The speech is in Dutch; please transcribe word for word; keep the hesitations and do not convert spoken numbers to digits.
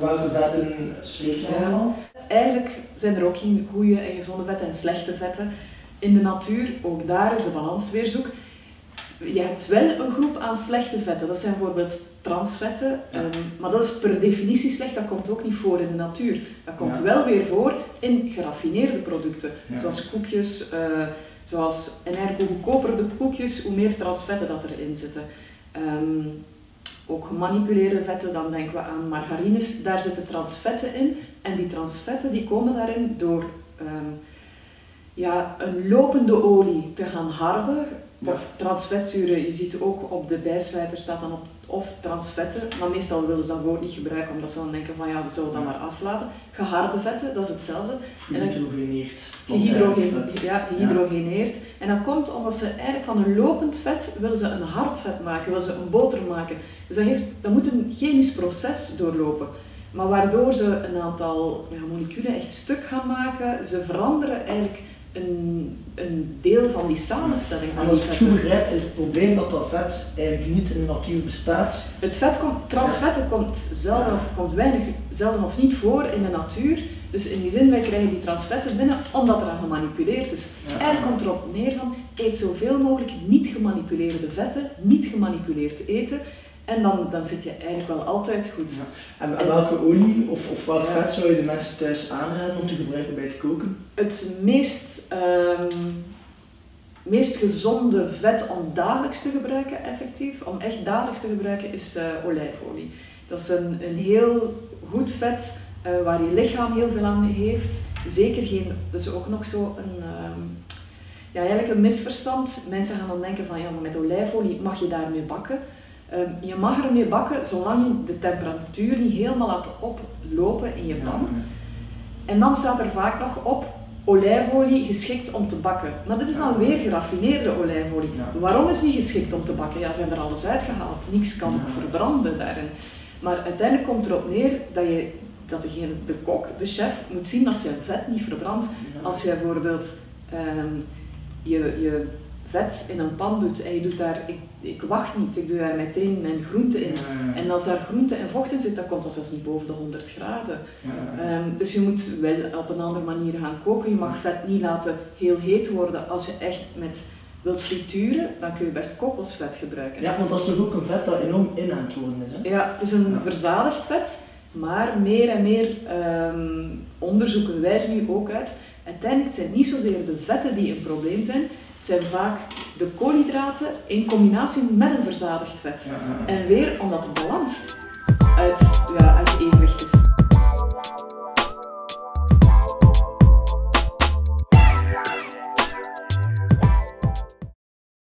welke vetten spreek je allemaal? Eigenlijk zijn er ook geen goede en gezonde vetten en slechte vetten. In de natuur, ook daar is de balans weer zoek. Je hebt wel een groep aan slechte vetten, dat zijn bijvoorbeeld transvetten, ja. um, maar dat is per definitie slecht, dat komt ook niet voor in de natuur. Dat komt ja. wel weer voor in geraffineerde producten, ja. zoals koekjes, uh, zoals en eigenlijk hoe goedkoper de koekjes, hoe meer transvetten dat erin zitten. Um, ook gemanipuleerde vetten, dan denken we aan margarines, daar zitten transvetten in en die transvetten die komen daarin door um, ja, een lopende olie te gaan harden. Of transvetzuren, je ziet ook op de bijsluiter staat dan op of transvetten, maar meestal willen ze dat woord niet gebruiken omdat ze dan denken van ja, we zullen dat maar aflaten. Geharde vetten, dat is hetzelfde. Gehydrogeneerd. Gehydrogeneerd, ja, gehydrogeneerd. En dat komt omdat ze eigenlijk van een lopend vet willen ze een hard vet maken, willen ze een boter maken. Dus dat, heeft, dat moet een chemisch proces doorlopen. Maar waardoor ze een aantal ja, moleculen echt stuk gaan maken, ze veranderen eigenlijk Een, een deel van die samenstelling van en als ik het goed begrijp is het probleem dat dat vet eigenlijk niet in de natuur bestaat. Het vet komt, transvetten ja. komt zelden ja. of komt weinig, zelden of niet voor in de natuur. Dus in die zin, wij krijgen die transvetten binnen omdat er aan gemanipuleerd is. Ja. Eigenlijk komt erop neer van, eet zoveel mogelijk niet gemanipuleerde vetten, niet gemanipuleerd eten. En dan, dan zit je eigenlijk wel altijd goed. Ja. En, en welke olie of, of welk ja. vet zou je de mensen thuis aanraden om te gebruiken bij het koken? Het meest, um, meest gezonde vet om dagelijks te gebruiken, effectief, om echt dagelijks te gebruiken, is uh, olijfolie. Dat is een, een heel goed vet uh, waar je lichaam heel veel aan heeft. Zeker geen, dat is ook nog zo een, um, ja, eigenlijk een misverstand. Mensen gaan dan denken van ja, maar met olijfolie mag je daarmee bakken. Um, je mag ermee bakken zolang je de temperatuur niet helemaal laat oplopen in je pan. En dan staat er vaak nog op olijfolie geschikt om te bakken. Maar dit is dan weer geraffineerde olijfolie. Ja. Waarom is die geschikt om te bakken? Ja, ze hebben er alles uitgehaald. Niks kan ja. verbranden daarin. Maar uiteindelijk komt erop neer dat, je, dat degene, de kok, de chef, moet zien dat je vet niet verbrandt. Ja. Als je bijvoorbeeld um, je, je vet in een pan doet en je doet daar, ik, ik wacht niet, ik doe daar meteen mijn groente in. Ja, ja. En als daar groente en vocht in zit, dan komt dat zelfs niet boven de honderd graden. Ja, ja. Um, dus je moet wel op een andere manier gaan koken. Je mag vet niet laten heel heet worden. Als je echt met wilt frituren, dan kun je best kokosvet gebruiken. Ja, want dat is toch ook een vet dat enorm in aan het worden is, hè? Ja, het is een ja. verzadigd vet, maar meer en meer um, onderzoeken wijzen nu ook uit. Uiteindelijk zijn het niet zozeer de vetten die een probleem zijn, het zijn vaak de koolhydraten in combinatie met een verzadigd vet. Ja, ja, ja. En weer omdat de balans uit, ja, uit evenwicht is.